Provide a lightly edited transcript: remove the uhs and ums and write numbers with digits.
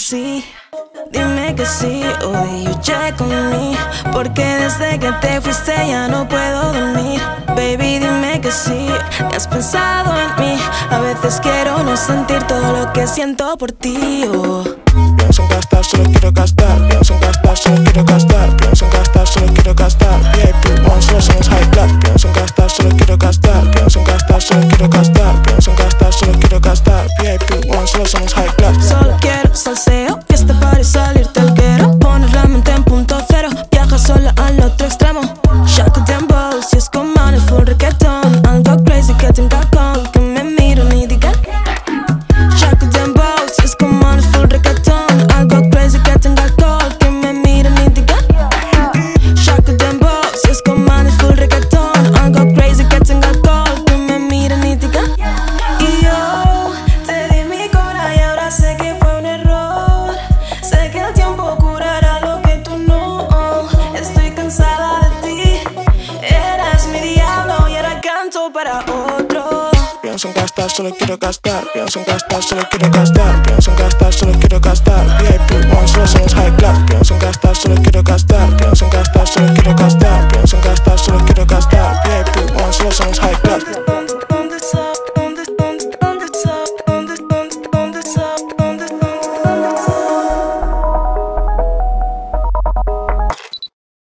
sí. Dime que sí, hoy you check on me, porque desde que te fuiste ya no puedo dormir. Baby, dime que sí, que has pensado en mí. A veces quiero no sentir todo lo que siento por ti, oh. Pienso en gastar, solo quiero gastar. Pienso en gastar, solo quiero gastar. Pienso en gastar, solo quiero gastar. VIP One, solo somos high class. Pienso en gastar, solo quiero gastar. Pienso en gastar, solo quiero gastar. Pienso en gastar, solo quiero gastar. VIP One, solo somos high class. Solo quiero salseo, fiesta para salirte al quiero. Poner la mente en punto cero, viaja sola al otro extremo. Shaku Dembow, si es como en el full reggaeton. Algo crazy que tenga alcohol, que me miren y digan Shaku Dembow, si es como en el full reggaeton. Algo crazy que tenga alcohol, que me miren y digan Shaku Dembow, si es como en el full reggaeton. Algo crazy que tenga alcohol, que me miren y digan. Y yo te di mi cora y ahora sé que fue un error. Sé que el tiempo curará lo que tú no. Estoy cansada de ti, eras mi diablo y ahora canto para otro. Pienso en gastar, solo quiero gastar. Pienso en gastar, solo quiero gastar. Pienso en gastar, solo quiero gastar. VIP One, solo somos high class. Pienso en gastar, solo quiero gastar. Pienso en gastar, solo quiero gastar. Pienso en